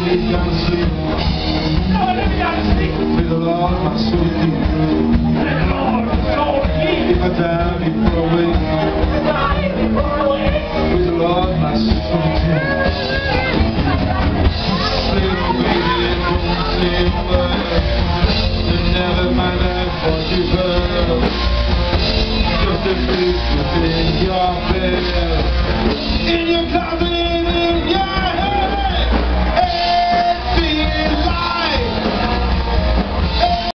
lay down to sleep. With the Lord, my soul keep. If I die before I wake, with the Lord, my soul keep. Little baby, don't say a word. Never mind what you've heard. Just a piece within your bed. In your closet.